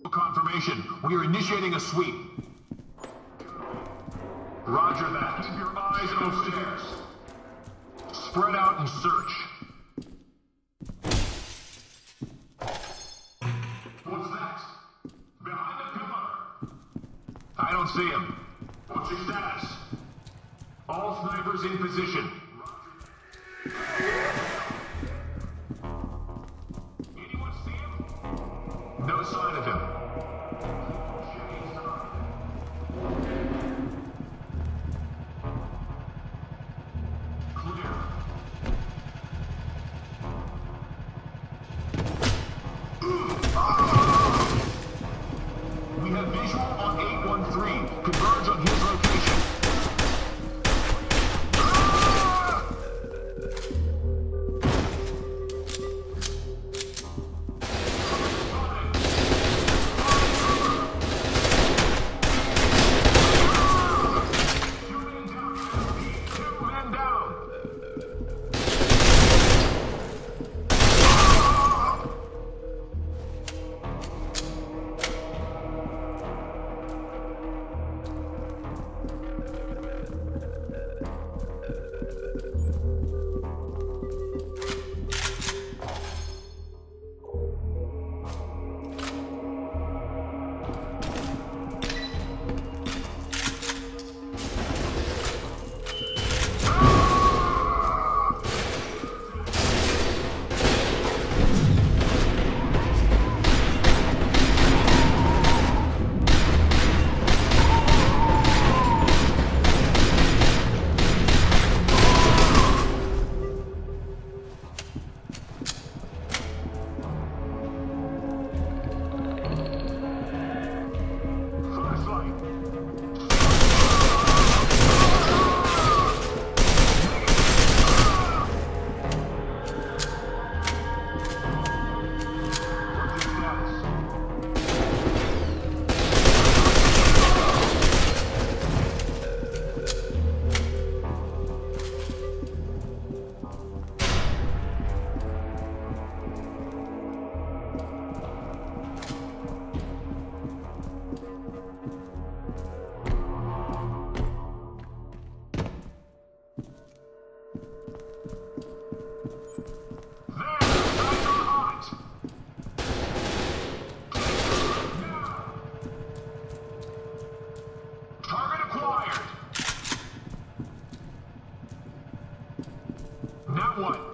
Confirmation. We are initiating a sweep. Roger that. Keep your eyes upstairs. Spread out and search. What's that? Behind the pillar. I don't see him. What's your status? All snipers in position. Anyone see him? No sign of him. We have visual on 813. Converge on his location. Now what?